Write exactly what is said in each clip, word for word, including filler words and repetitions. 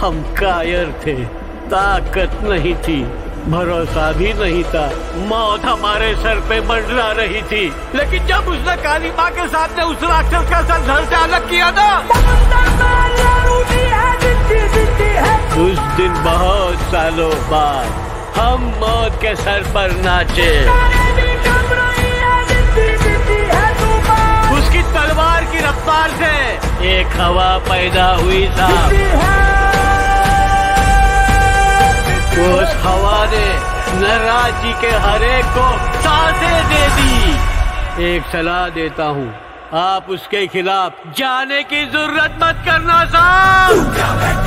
हम कायर थे, ताकत नहीं थी, भरोसा भी नहीं था। मौत हमारे सर पे मंडरा रही थी, लेकिन जब उसने काली माँ के सामने उस राक्षस का सर धड़ से अलग किया ना, उस दिन बहुत सालों बाद हम मौत के सर पर नाचे। उसकी तलवार की रफ्तार से एक हवा पैदा हुई था। उस हवा ने नटराज जी के हर एक को सांसें दे दी। एक सलाह देता हूँ, आप उसके खिलाफ जाने की जरूरत मत करना साहब।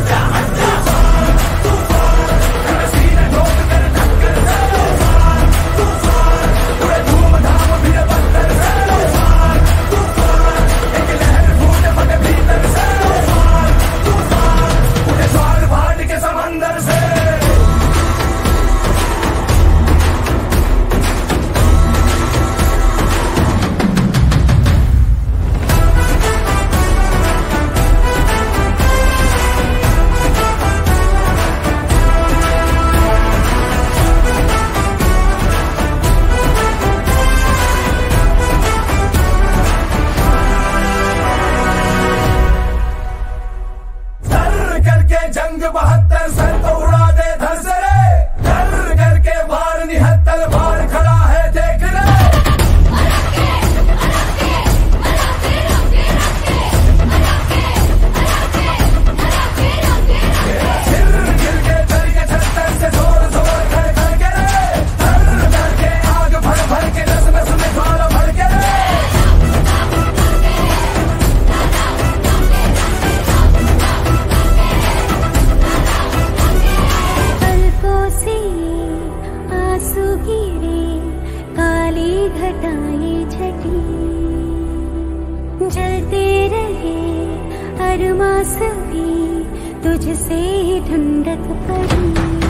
जंग बहत्तर सर तो उड़ा दे धर से रे, कर करके वार निहत्तर बार खड़ा है देख रे। सिर गिर के चल के छत्तर से जोर जोर खड़ खड़ के रे, धर धर के आग भर भर के नस नस में ज्वाला भर के रे। घटाएं छठी जलते रहे अरमास भी तुझसे ठंडक पड़ी।